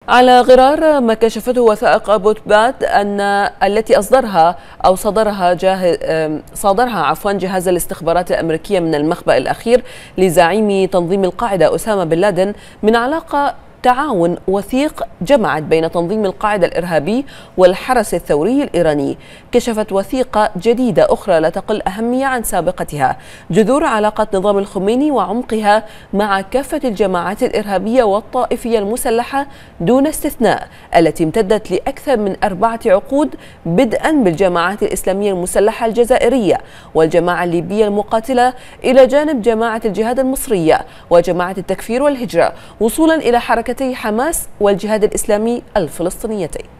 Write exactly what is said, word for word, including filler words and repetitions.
على غرار ما كشفته وثائق بوتبات أن التي أصدرها أو صدرها جاه صادرها عفوا جهاز الاستخبارات الأمريكية من المخبأ الأخير لزعيم تنظيم القاعدة أسامة بن لادن من علاقة تعاون وثيق جمعت بين تنظيم القاعدة الإرهابي والحرس الثوري الإيراني. كشفت وثيقة جديدة أخرى لا تقل أهمية عن سابقتها جذور علاقة نظام الخميني وعمقها مع كافة الجماعات الإرهابية والطائفية المسلحة دون استثناء التي امتدت لأكثر من أربعة عقود، بدءا بالجماعات الإسلامية المسلحة الجزائرية والجماعة الليبية المقاتلة إلى جانب جماعة الجهاد المصرية وجماعة التكفير والهجرة، وصولا إلى حركة حماس والجهاد الإسلامي الفلسطينيتين.